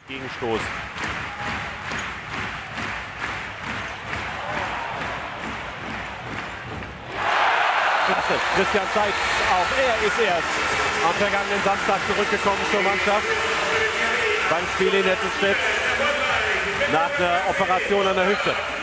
Gegenstoß. Klasse, Christian Zeitz, auch er ist erst am vergangenen Samstag zurückgekommen zur Mannschaft beim Spiel in Nettelstedt nach der Operation an der Hüfte.